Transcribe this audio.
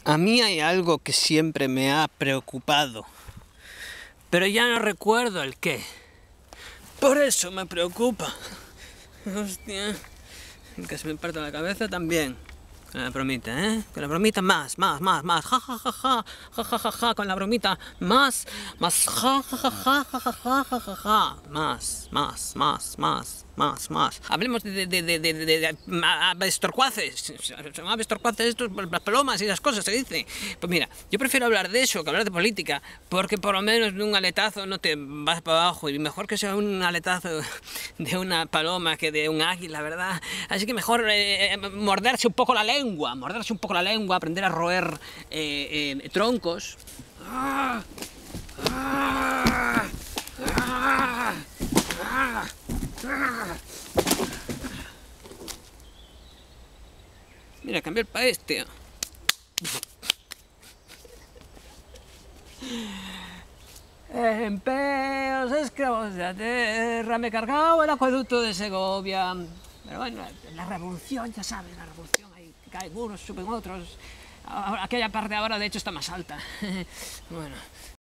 A mí hay algo que siempre me ha preocupado, pero ya no recuerdo el qué. Por eso me preocupa. Hostia, que se me parte la cabeza también. Con la bromita, ¿eh? Con la bromita más. Ja, ja, ja, ja, ja, ja, ja, ja, con la bromita más, ja, ja, ja, ja, ja, ja, ja, ja, ja, más. Hablemos de avestorcuaces. Son avestorcuaces estos, las palomas y las cosas, se dice. Pues mira, yo prefiero hablar de eso que hablar de política, porque por lo menos de un aletazo no te vas para abajo, y mejor que sea un aletazo de una paloma que de un águila, ¿verdad? Así que mejor morderse un poco la lengua, aprender a roer troncos. Mira, cambié el país, tío. Empeos, esclavos de la tierra, me he cargado el acueducto de Segovia. Pero bueno, la revolución, ya sabes, la revolución, ahí caen unos, suben otros. Aquella parte ahora, de hecho, está más alta. Bueno,